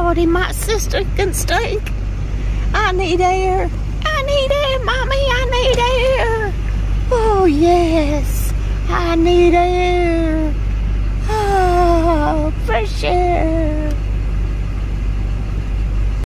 Lordy, my sister can stink. I need air. I need air, Mommy. I need air. Oh, yes. I need air.